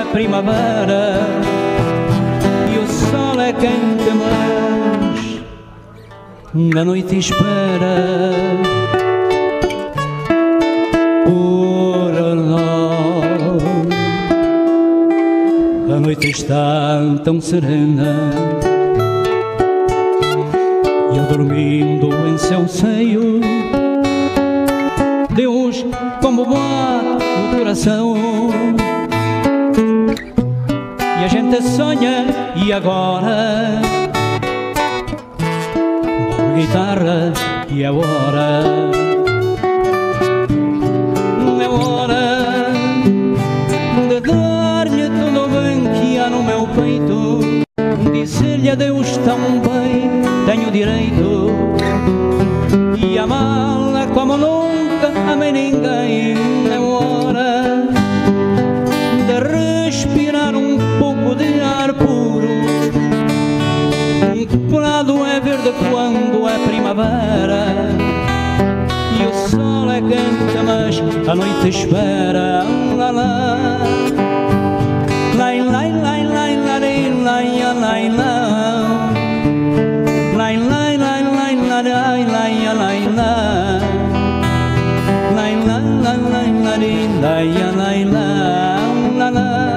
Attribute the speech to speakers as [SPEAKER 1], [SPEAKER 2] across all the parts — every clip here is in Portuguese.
[SPEAKER 1] primavera e o sol é quente, mas a noite espera por nós. A noite está tão serena e eu dormindo em seu seio, Deus como bate o coração. E a gente sonha, e agora? Uma guitarra, e é hora. É hora de dar-lhe tudo bem que há no meu peito, dizer-lhe adeus tão bem, tenho direito, e amá-la como nunca amei ninguém. É hora de respirar um pouco de ar puro. O prado é verde quando é primavera e o sol é quente, mas a noite espera. Lá, lá. Lai, lai, lai, lai, lai, lai, lai, lai, lai, lai, lai, lai, lai, lai, lai, lai, lai, lai, lai.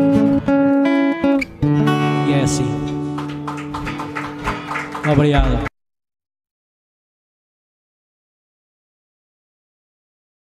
[SPEAKER 1] E é assim. Obrigado.